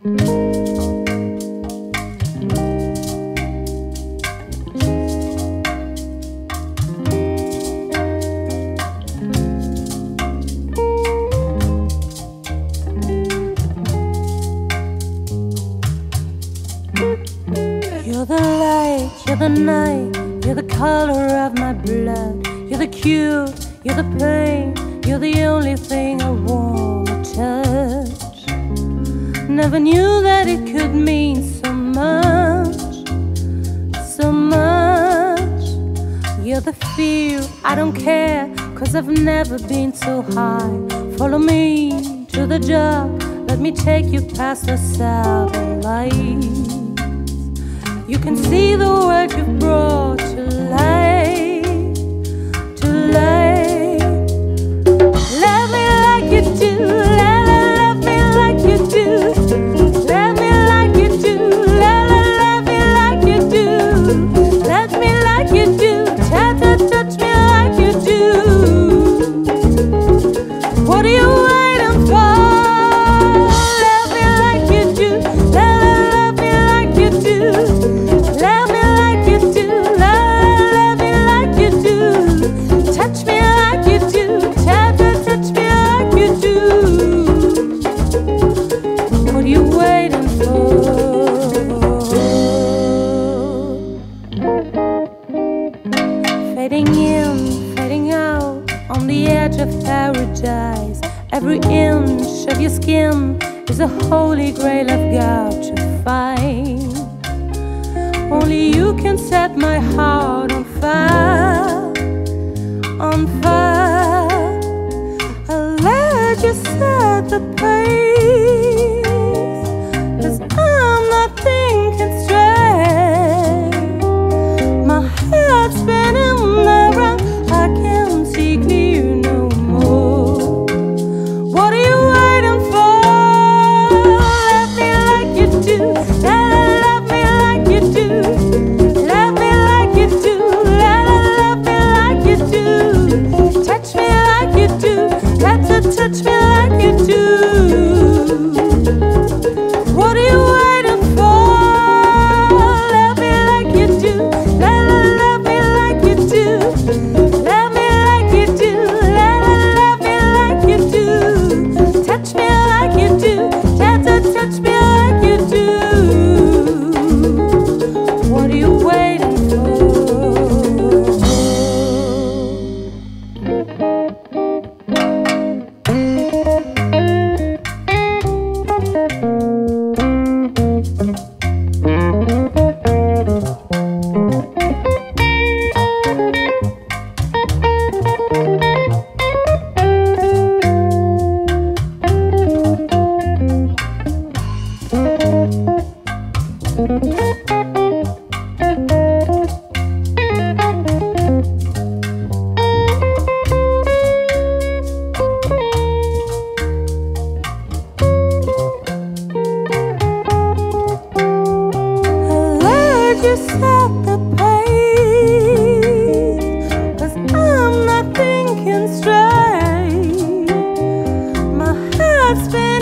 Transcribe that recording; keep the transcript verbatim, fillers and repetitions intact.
You're the light, you're the night, you're the color of my blood. You're the cute, you're the pain, you're the only thing I wanna touch. Never knew that it could mean so much, so much. You're the fear, I don't care, cause I've never been so high. Follow me to the job, let me take you past the southern lights. You can see the world you've brought to life, to life. Love me like you do, love, love me like you do. Love me like you do, love, love me like you do. Love me like you do, touch, touch me like you do. What are you waiting for? Love me like you do, love, love me like you do. Love me like you do, love, love me like you do. Touch me like you do, touch, touch me like you do. What are you waiting for? Fading in, fading out, on the edge of paradise. Every inch of your skin is a holy grail I've got to find. Only you can set my heart on fire, on fire. I'll let you set the pace, cause I'm not thinking straight. My heart's spinning around, I can't see clear no more. What are you waiting for? Love me like you do, love me like you do. Love me like you do, love, love me like you do. Touch me like you do, touch, touch me like you do. What are you waiting for? Love me like you do, love, love me like you do. Love me like you do, love, love me like you do. Touch me like you do, touch, touch me like you do. What are you waiting for? You set the pace, cause I'm not thinking straight. My heart's been